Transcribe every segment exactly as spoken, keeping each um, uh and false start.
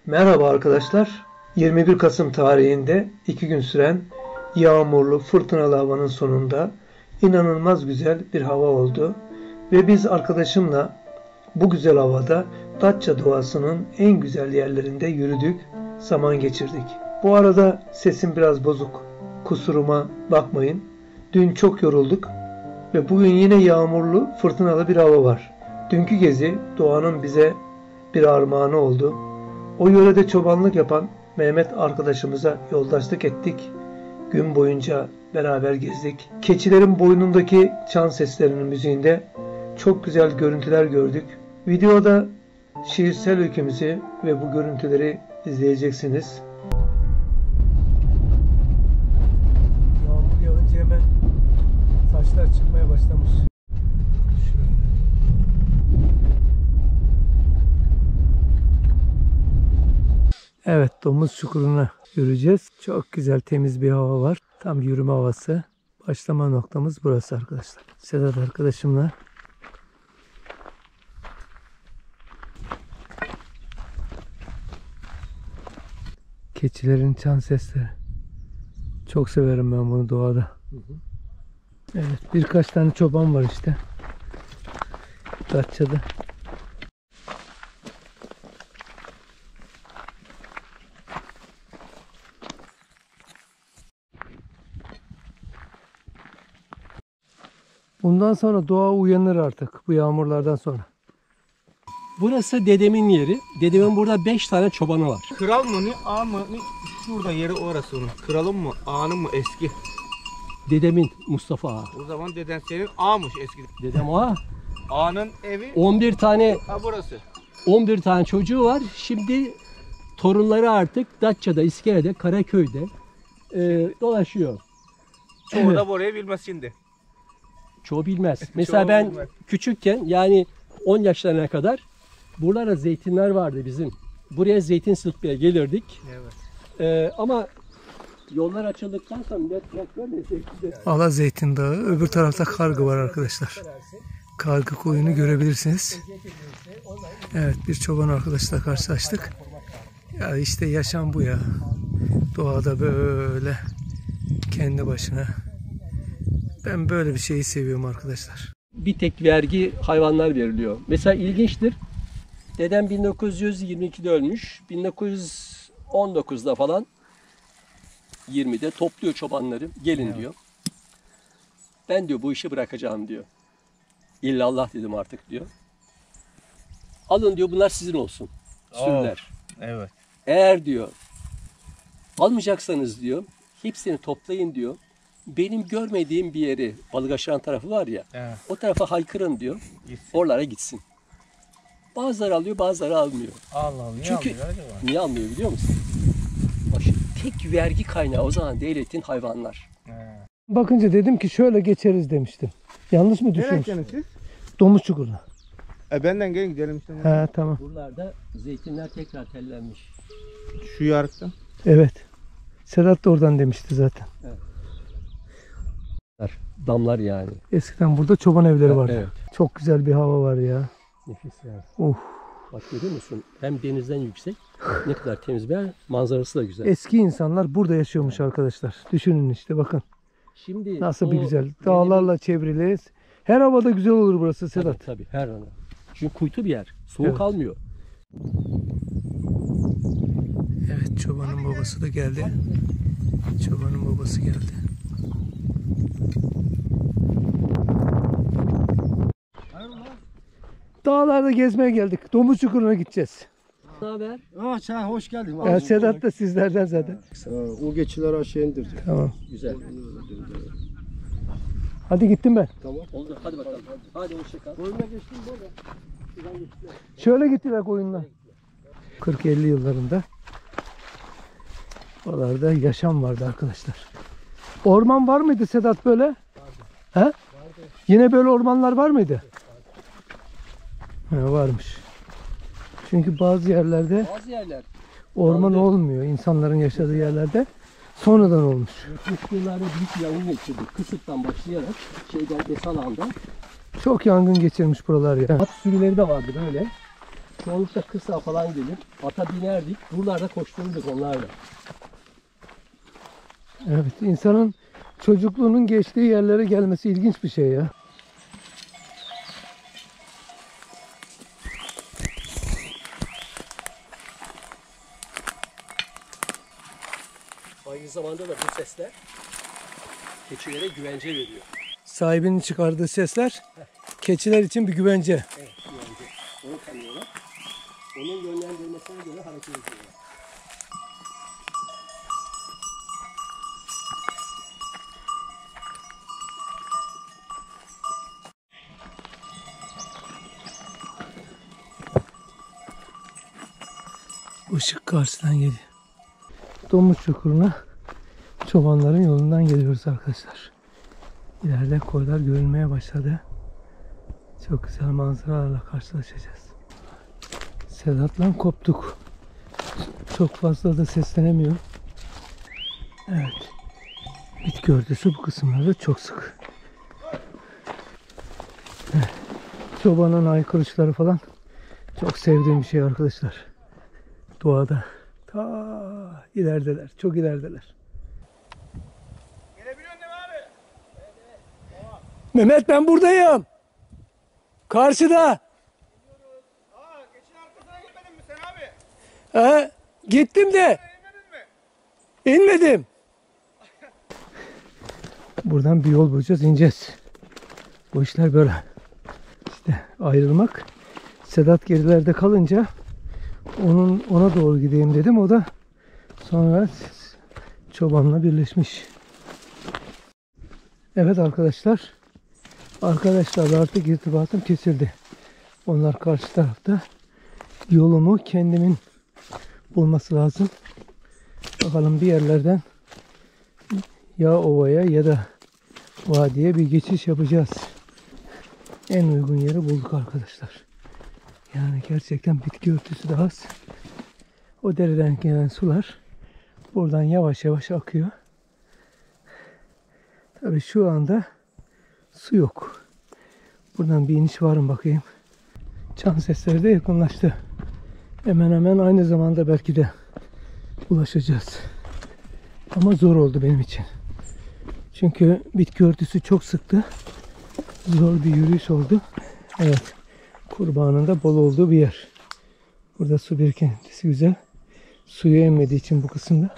Merhaba arkadaşlar. yirmi bir Kasım tarihinde iki gün süren yağmurlu, fırtınalı havanın sonunda inanılmaz güzel bir hava oldu. Ve biz arkadaşımla bu güzel havada Datça doğasının en güzel yerlerinde yürüdük, zaman geçirdik. Bu arada sesim biraz bozuk. Kusuruma bakmayın. Dün çok yorulduk ve bugün yine yağmurlu, fırtınalı bir hava var. Dünkü gezi doğanın bize bir armağanı oldu. O yörede çobanlık yapan Mehmet arkadaşımıza yoldaşlık ettik. Gün boyunca beraber gezdik. Keçilerin boynundaki çan seslerinin müziğinde çok güzel görüntüler gördük. Videoda şiirsel öykümüzü ve bu görüntüleri izleyeceksiniz. Yağmur yağınca hemen taşlar çıkmaya başlamış. Evet, domuz çukuruna yürüyeceğiz. Çok güzel temiz bir hava var. Tam yürüme havası. Başlama noktamız burası arkadaşlar. Sedat arkadaşımla. Keçilerin çan sesleri. Çok severim ben bunu doğada. Evet, birkaç tane çoban var işte. Datça'da. Bundan sonra doğa uyanır artık bu yağmurlardan sonra. Burası dedemin yeri. Dedemin burada beş tane çobanı var. Kral mı ne, ağa mı ne? Şurada yeri orası onun. Kralın mı, ağanın mı eski? Dedemin Mustafa Ağa. O zaman deden senin ağamış eski. Dedem ağa. Ağanın evi on bir tane ha burası. on bir tane çocuğu var. Şimdi torunları artık Datça'da, İskele'de, Karaköy'de e, dolaşıyor. Çoğu Evet. da burayı bilmez şimdi. Çoğu bilmez. Mesela Çoğu ben bilmez. küçükken, yani on yaşlarına kadar buralarda zeytinler vardı bizim. Buraya zeytin sırtmaya gelirdik. Evet. Ee, ama yollar açıldıktan sonra millet traktör ne zeytin. Ala Zeytin Dağı. Öbür tarafta Kargı var arkadaşlar. Kargı koyunu görebilirsiniz. Evet, bir çoban arkadaşla karşılaştık. Ya işte yaşam bu ya. Doğada böyle kendi başına. Ben böyle bir şeyi seviyorum arkadaşlar. Bir tek vergi hayvanlar veriliyor. Mesela ilginçtir. Dedem bin dokuz yüz yirmi ikide ölmüş. bin dokuz yüz on dokuzda falan yirmide topluyor çobanları. Gelin evet. diyor. Ben diyor bu işi bırakacağım diyor. İllallah dedim artık diyor. Alın diyor, bunlar sizin olsun. Sürüler. Oh, evet. Eğer diyor almayacaksanız diyor hepsini toplayın diyor. Benim görmediğim bir yeri, Balıgaşan tarafı var ya, evet. o tarafa haykırın diyor. Gitsin. Oralara gitsin. Bazıları alıyor, bazıları almıyor. Allah Allah. Çünkü niye almıyor, niye almıyor biliyor musun? Bak, tek vergi kaynağı o zaman devletin hayvanlar. He. Bakınca dedim ki şöyle geçeriz demiştim. Yanlış mı düşünmüşsün? siz? Domuz çukuruna. E benden gelin gidelim işte. He, tamam. Buralarda zeytinler tekrar tellenmiş. Şu yarıkta. Evet. Sedat da oradan demişti zaten. Evet. Damlar yani. Eskiden burada çoban evleri vardı. Evet. Çok güzel bir hava var ya. Nefis yani. Uf. Bak görüyor musun? Hem denizden yüksek, ne kadar temiz bir yer, manzarası da güzel. Eski insanlar burada yaşıyormuş arkadaşlar. Düşünün işte, bakın. Şimdi nasıl bir güzel. Dağlarla çevrili. Her havada güzel olur burası Sedat. Tabii, tabii her ana. Çünkü kuytu bir yer. Soğuk Evet. almıyor. Evet, çobanın babası da geldi. Çobanın babası geldi. Dağlarda gezmeye geldik. Domuz çukuruna gideceğiz. Ne haber? Aa sen hoş geldin. Ya Sedat da sizlerden zaten. Ha, o geçiler aşağı indirdi. Tamam. Güzel. Hadi gittim ben. Tamam. Oldu. Hadi bakalım. Hadi hoşça kal. Oyuna geçtim böyle. Şöyle gittiler koyunlar. kırk elli yıllarında oralarda yaşam vardı arkadaşlar. Orman var mıydı Sedat böyle? Vardı. He? Vardı. Yine böyle ormanlar var mıydı? He, varmış. Çünkü bazı yerlerde Bazı yerler orman vardı. olmuyor. İnsanların yaşadığı yerlerde sonradan olmuş. yetmişli yıllarda büyük yangın geçirdi. Kısıktan başlayarak şeyden Esalan'dan. Çok yangın geçirmiş buralar ya. At sürüleri de vardı böyle. Çoğunlukla kısa falan gelir. Ata binerdik. Buralarda koştururduk onlarla. Evet, insanın çocukluğunun geçtiği yerlere gelmesi ilginç bir şey ya. Aynı zamanda da bu sesler keçilere güvence veriyor. Sahibinin çıkardığı sesler keçiler için bir güvence. Evet, güvence. Onu tanıyorlar. Onun yönlendirmesine göre hareket ediyorlar. Işık karşıdan geliyor. Domuz çukuruna çobanların yolundan geliyoruz arkadaşlar. İleride koylar görülmeye başladı. Çok güzel manzaralarla karşılaşacağız. Sedat'la koptuk. Çok fazla da seslenemiyorum. Evet. Bitki örtüsü bu kısımlarda çok sık. Evet. Çobanın haykırışları falan çok sevdiğim bir şey arkadaşlar. Doğada. Ta ilerideler. Çok ilerideler. Gelebiliyorsun değil mi abi? Mehmet ben buradayım. Karşıda. Aa, geçin arkasına gitmedin mi sen abi? He, gittim de. İnmedin mi? İnmedim. Buradan bir yol bulacağız, ineceğiz. Bu işler böyle. İşte ayrılmak. Sedat gerilerde kalınca onun ona doğru gideyim dedim. O da sonra çobanla birleşmiş. Evet arkadaşlar. Arkadaşlarla artık irtibatım kesildi. Onlar karşı tarafta. Yolumu kendimin bulması lazım. Bakalım bir yerlerden ya ovaya ya da vadiye bir geçiş yapacağız. En uygun yeri bulduk arkadaşlar. Yani gerçekten bitki örtüsü de az. O dereden gelen sular buradan yavaş yavaş akıyor. Tabii şu anda su yok. Buradan bir iniş var mı bakayım. Çan sesleri de yakınlaştı. Hemen hemen aynı zamanda belki de ulaşacağız. Ama zor oldu benim için. Çünkü bitki örtüsü çok sıktı. Zor bir yürüyüş oldu. Evet. Kurbanın da bol olduğu bir yer. Burada su birikintisi güzel. Suya emmediği için bu kısımda.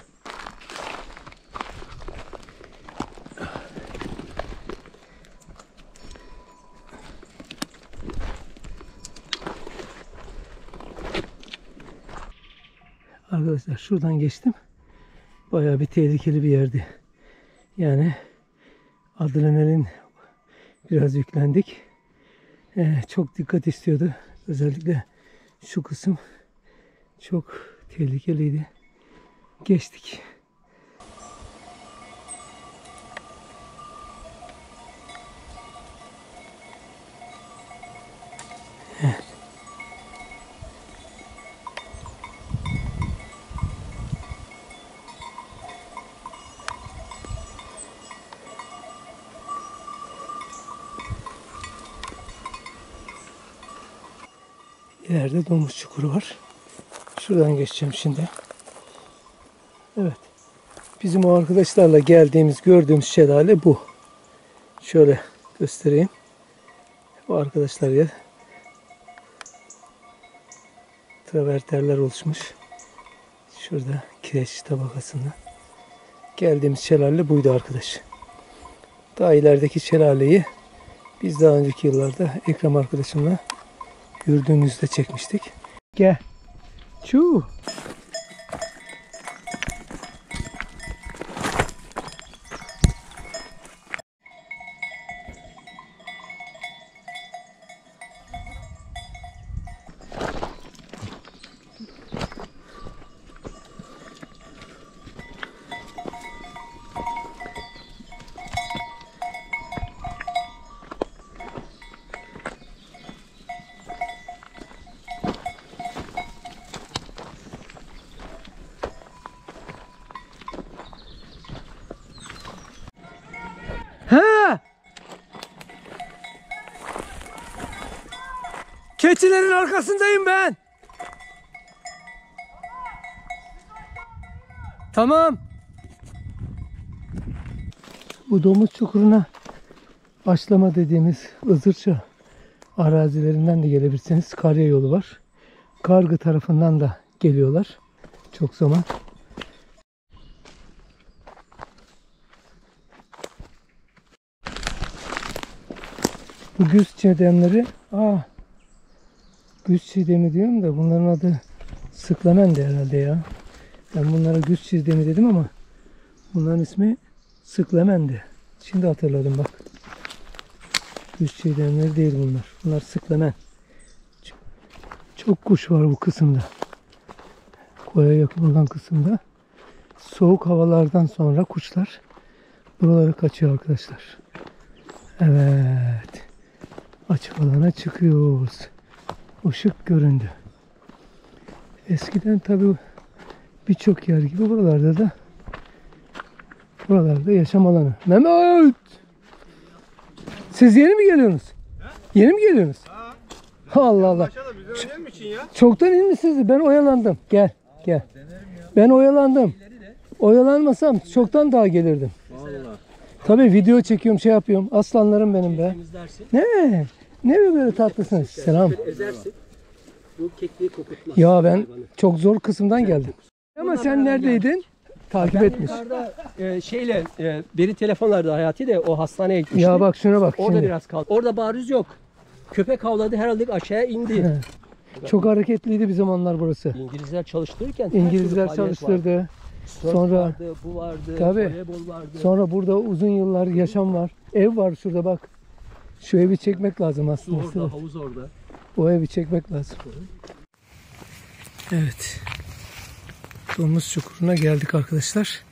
Arkadaşlar şuradan geçtim. Bayağı bir tehlikeli bir yerdi. Yani adrenalin biraz yüklendik. Ee, çok dikkat istiyordu. Özellikle şu kısım çok tehlikeliydi. Geçtik. Evet. İleride domuz çukuru var. Şuradan geçeceğim şimdi. Evet. Bizim o arkadaşlarla geldiğimiz, gördüğümüz şelale bu. Şöyle göstereyim. Bu arkadaşlar ya. Traverterler oluşmuş. Şurada kireç tabakasında. Geldiğimiz şelale buydu arkadaş. Daha ilerideki şelaleyi biz daha önceki yıllarda Ekrem arkadaşımla yürüdüğümüzde çekmiştik. Gel. Çuu. Ha! Keçilerin arkasındayım ben. Tamam. Bu domuz çukuruna Aşlama dediğimiz Izırça arazilerinden de gelebilirsiniz. Karya yolu var. Kargı tarafından da geliyorlar. Çok zaman. Bu güz çiğdemleri, aa, güz çiğdemi diyorum da bunların adı sıklamendi herhalde ya. Ben bunlara güz çiğdemi dedim ama bunların ismi sıklemendi. Şimdi hatırladım bak. Güz çiğdemleri değil bunlar. Bunlar sıklemen. Çok, çok kuş var bu kısımda. Koya yakın olan kısımda. Soğuk havalardan sonra kuşlar buralara kaçıyor arkadaşlar. Evet. Açık alana çıkıyoruz. Işık göründü. Eskiden tabii birçok yer gibi buralarda da buralarda yaşam alanı. Mehmet! Siz yeni mi geliyorsunuz? He? Yeni mi geliyorsunuz? Ha. Allah Allah. Ç- için ya? Çoktan inmişsiniz. Ben oyalandım. Gel, gel. Ben oyalandım. Oyalanmasam çoktan daha gelirdim. Vallahi. Tabii video çekiyorum, şey yapıyorum. Aslanlarım benim be. Ne? Ne böyle tatlısınız? Selam. Ezersin. Bu kekliği kokutmaz. Ya ben çok zor kısımdan geldim. Ama sen neredeydin? Takip Ben etmiş. yukarıda e, şeyle e, beri telefonlarda Hayati de o hastaneye gitmişti. Ya bak şuna bak Orada şimdi. biraz kaldı. Orada bariz yok. Köpek havladı herhalde aşağıya indi. He. Çok hareketliydi bir zamanlar burası. İngilizler çalıştırırken her türlü İngilizler faaliyet vardı. çalıştırdı. Surf Sonra vardı, bu vardı, tabii. voleybol vardı. Sonra burada uzun yıllar yaşam var. Ev var şurada bak. Şu evi çekmek lazım Su aslında. orada, havuz orada. O evi çekmek lazım. Evet. Domuz çukuruna geldik arkadaşlar.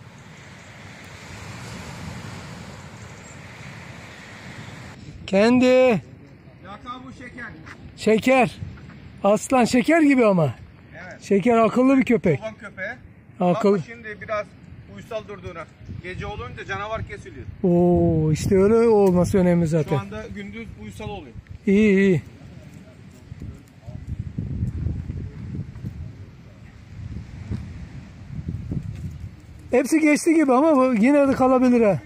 Kendi. Yaka bu şeker. Şeker. Aslan şeker gibi ama. Evet. Şeker akıllı bir köpek. Çoban köpeği. Akıl. Ama şimdi biraz uysal durduğuna. Gece olunca canavar kesiliyor. Oo, işte öyle olması önemli zaten. Şu anda gündüz uysal oluyor. İyi iyi. Hepsi geçti gibi ama bu yine de kalabilir ha.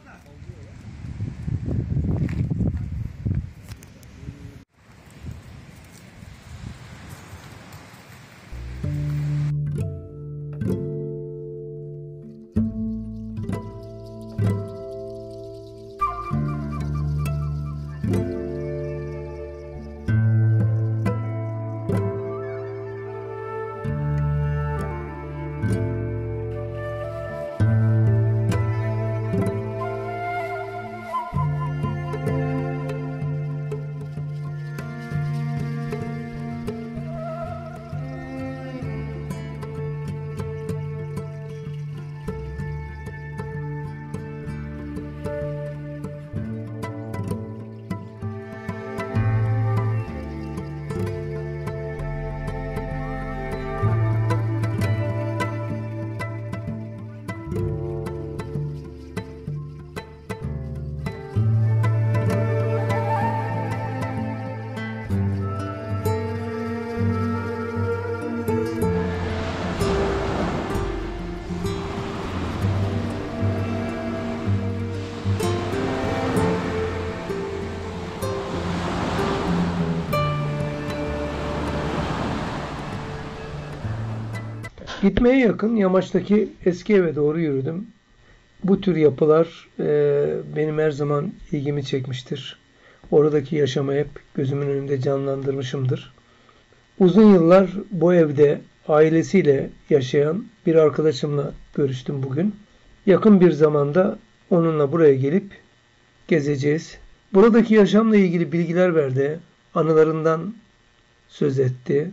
Gitmeye yakın yamaçtaki eski eve doğru yürüdüm. Bu tür yapılar e, benim her zaman ilgimi çekmiştir. Oradaki yaşamı hep gözümün önünde canlandırmışımdır. Uzun yıllar bu evde ailesiyle yaşayan bir arkadaşımla görüştüm bugün. Yakın bir zamanda onunla buraya gelip gezeceğiz. Buradaki yaşamla ilgili bilgiler verdi. Anılarından söz etti.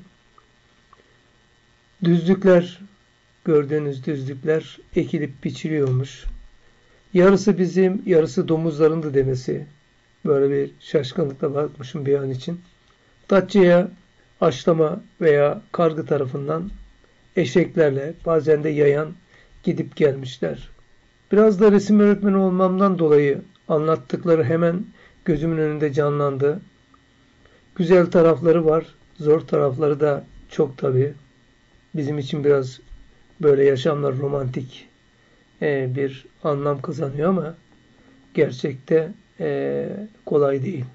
Düzlükler, gördüğünüz düzlükler ekilip biçiliyormuş. Yarısı bizim, yarısı domuzlarındı demesi. Böyle bir şaşkınlıkla bakmışım bir an için. Datça'ya Aşlama veya Kargı tarafından eşeklerle, bazen de yayan gidip gelmişler. Biraz da resim öğretmeni olmamdan dolayı anlattıkları hemen gözümün önünde canlandı. Güzel tarafları var, zor tarafları da çok tabii. Bizim için biraz böyle yaşamlar romantik e, bir anlam kazanıyor ama gerçekte e, kolay değil.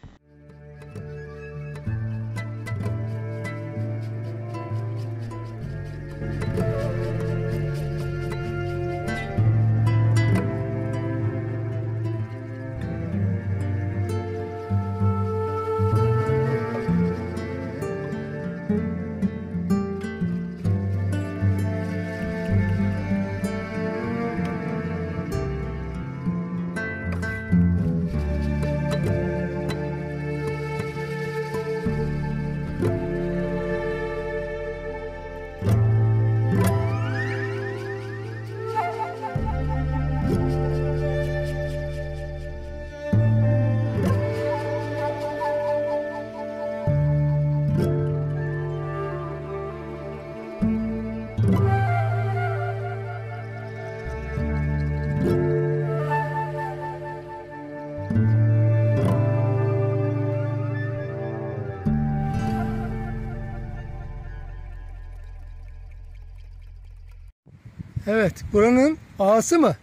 Evet, buranın ağası mı?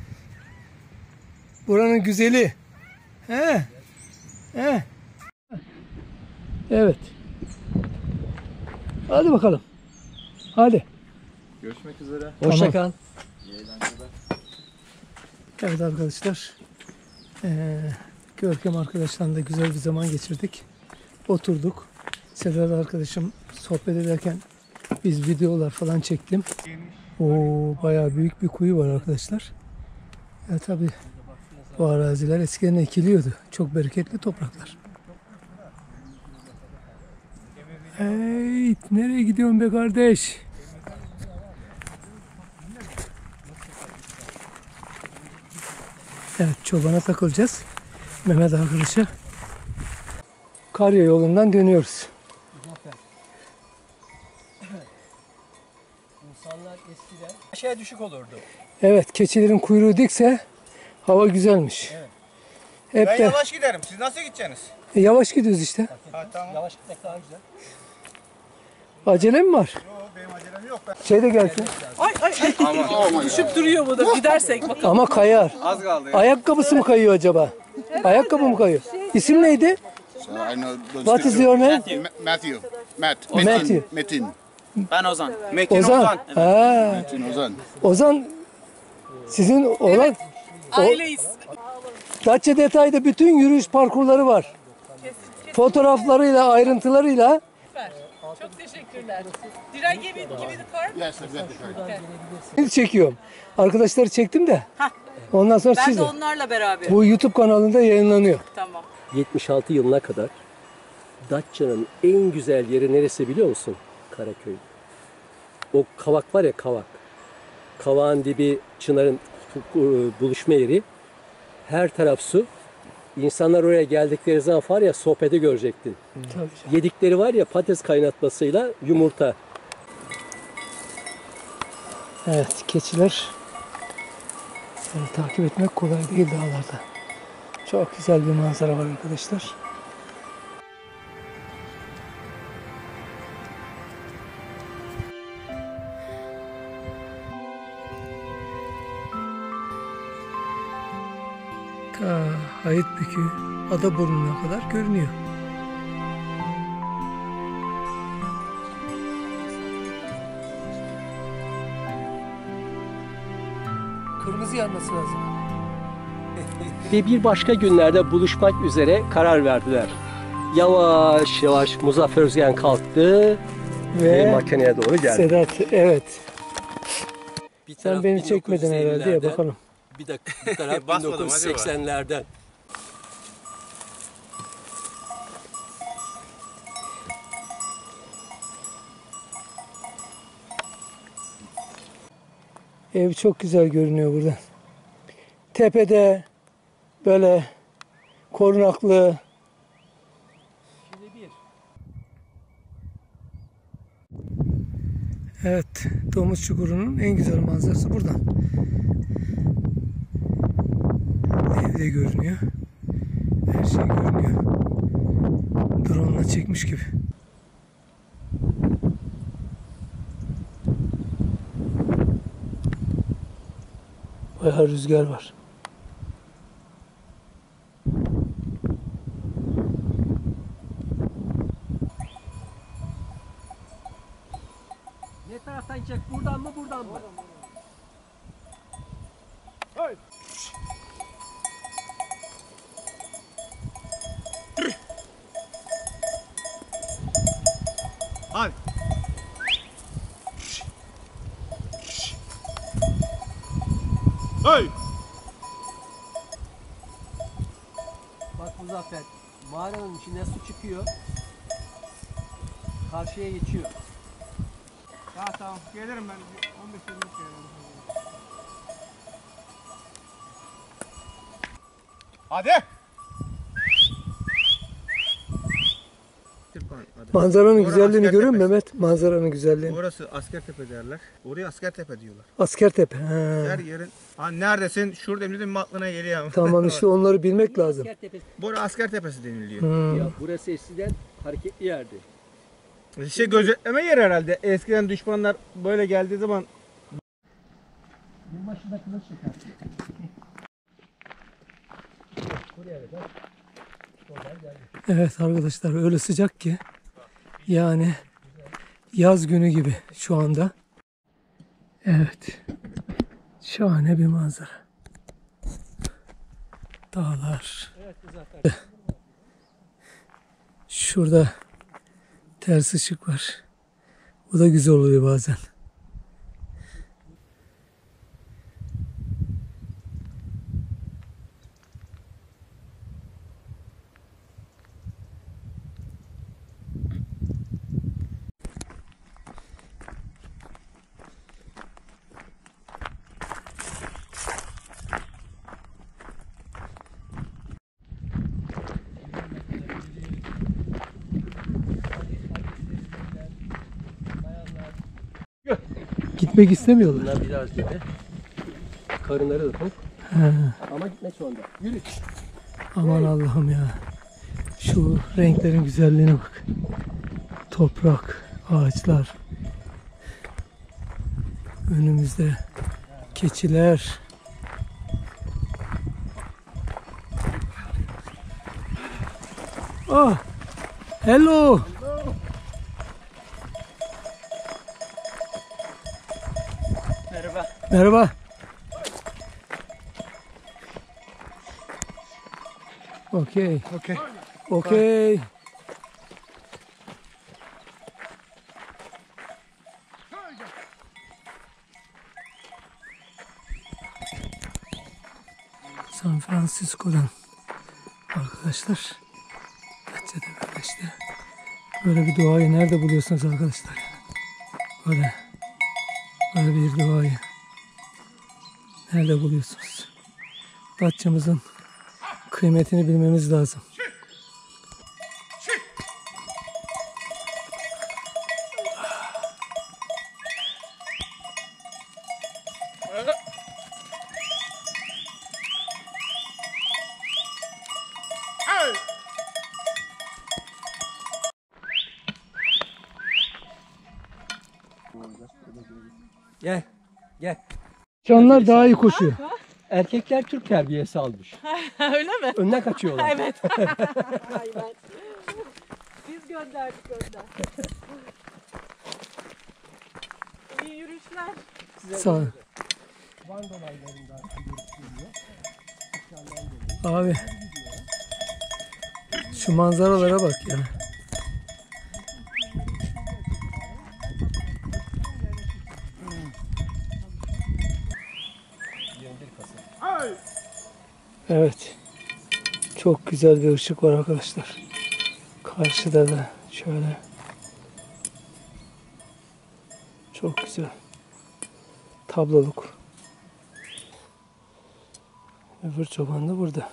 Buranın güzeli. He. He. Evet. Hadi bakalım. Hadi. Görüşmek üzere. Hoşça kal. Evet arkadaşlar. Ee, Görkem arkadaşlarla da güzel bir zaman geçirdik. Oturduk. Sedat arkadaşım sohbet ederken biz videolar falan çektim. Oo, bayağı büyük bir kuyu var arkadaşlar. Ya tabii bu araziler eskiden ekiliyordu. Çok bereketli topraklar. Hey, nereye gidiyorsun be kardeş? Evet, çobana takılacağız. Mehmet arkadaşa. Karya yolundan dönüyoruz. İnsanlar eskiden aşağıya düşük olurdu. Evet, keçilerin kuyruğu dikse hava güzelmiş. Evet. Hep Ben de yavaş giderim. Siz nasıl gideceksiniz? E, yavaş gidiyoruz işte. Ha, tamam. Yavaş gitmek daha güzel. Acele mi var? Yok, benim acelem yok. Ben... Şey de gelsin. Ay ay ay. Düşüp duruyor bu da. Gidersek bakalım. Ama kayar. Az kaldı ya. Ayakkabısı mı kayıyor acaba? Ayakkabı mı kayıyor? İsim neydi? So I know those What is two- your name? Ma- Matthew. Matt. Matthew. Metin. Ben Ozan. Metin Ozan. Ozan. Ha, Metin Ozan. Ozan sizin olan Aileyiz. Datça Detay'da bütün yürüyüş parkurları var. Fotoğraflarıyla, ayrıntılarıyla. Süper. Çok teşekkürler. Diray gibi gibi de kar. Yes, exactly. Şimdi çekiyorum. Arkadaşları çektim de. Hah. Ondan sonra Ben siz de de. onlarla beraber. Bu YouTube kanalında yayınlanıyor. Tamam. yetmiş altı yılına kadar Datça'nın en güzel yeri neresi biliyor musun? Karaköy. O kavak var ya, kavak. Kavağın dibi Çınar'ın buluşma yeri. Her taraf su. İnsanlar oraya geldikleri zaman var ya, sohbeti görecektin. Tabii. Yedikleri var ya, patates kaynatmasıyla yumurta. Evet, keçiler yani takip etmek kolay değil dağlarda. Çok güzel bir manzara var arkadaşlar. Ta Hayıtbükü, Adaburnu'na kadar görünüyor. Kırmızı yanması lazım. Ve bir başka günlerde buluşmak üzere karar verdiler. Yavaş yavaş Muzaffer Özgen kalktı ve, Ve makineye doğru geldi. Sedat, evet. Bir Sen taraf beni çekmedin herhalde ya, bin dokuz yüz ellilerden, bakalım. Bir, de, bir taraf bin Basmadım dokuz yüz seksenlerden. Ev çok güzel görünüyor buradan. Tepede böyle korunaklı. Evet, Domuz Çukuru'nun en güzel manzarası buradan. Ev de görünüyor. Her şey görünüyor. Drone'la çekmiş gibi. Bayağı rüzgar var. Ne taraftan çek? Buradan mı buradan mı? Hadi. Hey! Bak Muzaffer, mağaranın içine su çıkıyor. Karşıya geçiyor. Ya tamam gelirim ben. on beş yirmi gelirim. Hadi. Manzaranın Orası güzelliğini Askertepe. görüyor musun Mehmet? Manzaranın güzelliğini. Orası Askertepe derler. Oraya Askertepe diyorlar. Askertepe. He. Her yerin. Ha neredesin? Şurada dedim mi aklına geliyor. Tamam işte onları bilmek lazım. Askertepe. Burası Askertepe'si deniliyor. Hmm. Ya burası eskiden hareketli yerdi. Şey gözetleme yer herhalde. Eskiden düşmanlar böyle geldiği zaman Yılbaşında kılıç çıkartıyor. Buraya kadar. Evet arkadaşlar öyle sıcak ki yani yaz günü gibi şu anda. Evet. Şahane bir manzara. Dağlar. Evet Muzaffer. Şurada ters ışık var. Bu da güzel oluyor bazen. Gitmek istemiyorlar. Bunlar biraz gibi. Karınları da tok. He. Ama gitmek zorunda. Yürü. Aman Allah'ım ya. Şu renklerin güzelliğine bak. Toprak, ağaçlar. Önümüzde keçiler. Ah, hello. merhaba. Merhaba. Okay. Okay. Okay. San Francisco'dan arkadaşlar. Bence de böyle işte. Böyle bir doğayı nerede buluyorsunuz arkadaşlar? Böyle. Böyle bir doğayı nerede buluyorsunuz? Datça'mızın kıymetini bilmemiz lazım. Gel. Gel. Canlar daha iyi koşuyor. Erkekler Türk terbiyesi almış. Öyle mi? Önden kaçıyorlar. Evet. Aynen. Biz gönderdik önden. İyi yürüyüşler. Sağ ol. Van dolaylarından görüp Abi. Şu manzaralara bak ya. Evet. Çok güzel bir ışık var arkadaşlar. Karşıda da şöyle. Çok güzel. Tabloluk. Öbür çoban da burada.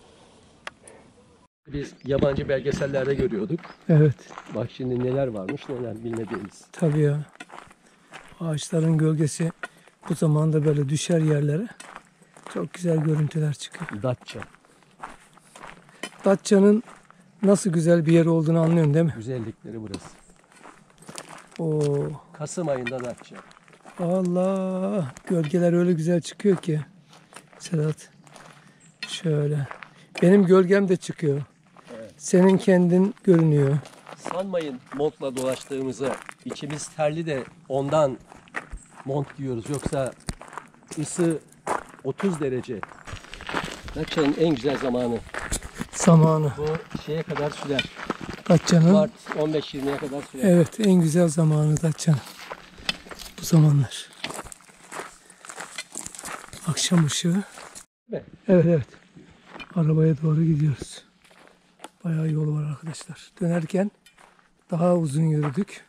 Biz yabancı belgesellerde görüyorduk. Evet. Bak şimdi neler varmış neler bilmediğimiz. Tabii ya. Ağaçların gölgesi bu zamanda böyle düşer yerlere. Çok güzel görüntüler çıkıyor. Datça. Datça'nın nasıl güzel bir yer olduğunu anlıyorsun değil mi? Güzellikleri burası. Oo, Kasım ayında Datça. Allah, gölgeler öyle güzel çıkıyor ki. Sedat. Şöyle. Benim gölgem de çıkıyor. Senin kendin görünüyor. Sanmayın montla dolaştığımızı. İçimiz terli de ondan mont giyiyoruz. Yoksa ısı otuz derece. Datça'nın en güzel zamanı. Zamanı. Bu şeye kadar sürer. Datça'nın. Mart on beş yirmiye kadar sürer. Evet, en güzel zamanı Datça'nın. Bu zamanlar. Akşam ışığı. Mi? Evet evet. Arabaya doğru gidiyoruz. Bayağı yol var arkadaşlar. Dönerken daha uzun yürüdük.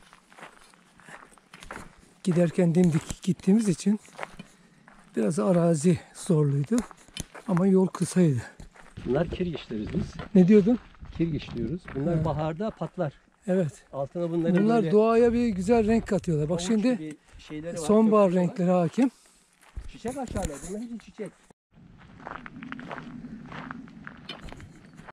Giderken dimdik gittiğimiz için biraz arazi zorluydu. Ama yol kısaydı. Bunlar kirgiçleriz biz. Ne diyordun? Kirgiç diyoruz. Bunlar Ha. baharda patlar. Evet. Altına bunların Bunlar böyle doğaya bir güzel renk katıyorlar. Bak havuç şimdi gibi şeyleri var, sonbahar kökleri var. renkleri hakim. Çiçek açarlar. Bunlar hiç çiçek.